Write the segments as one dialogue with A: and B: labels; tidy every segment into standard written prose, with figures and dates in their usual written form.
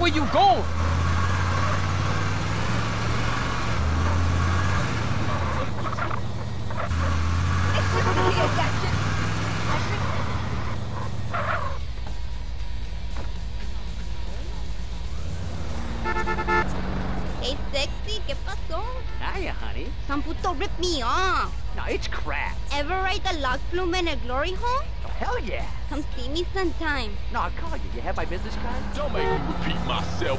A: Where you going?
B: Hey, sexy, ¿qué pasó?
C: Hiya, honey.
B: Some puto ripped me off.
C: No, it's crap.
B: Ever ride the log flume in a glory hole?
C: Oh, hell yeah.
B: Come see me sometime.
C: No, I'll call you. You have my business card?
D: Don't make me repeat myself.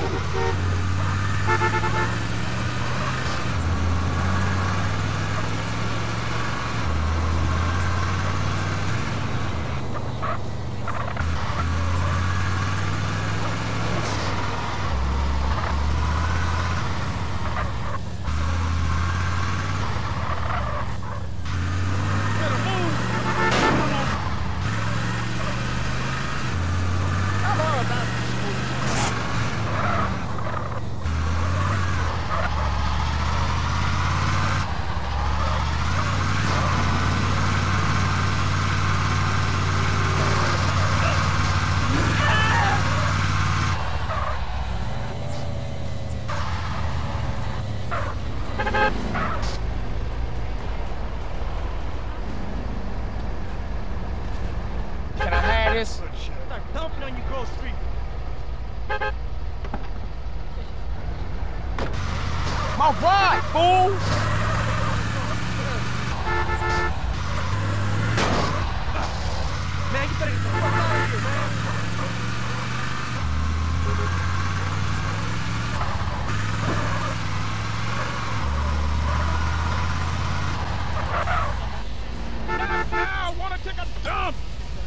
A: Can I have this?
E: Start dumping on your girl street.
A: My ride, fool!
E: Man, you better get the fuck out of here, man.
D: I want to take a dump.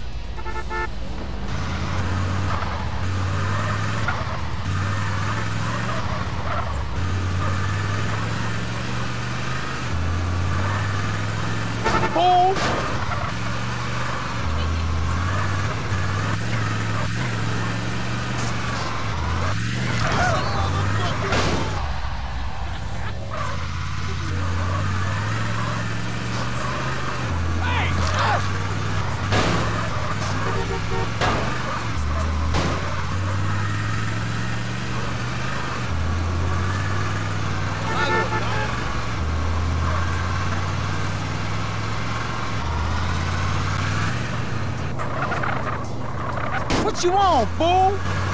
A: Fool! What you want, fool?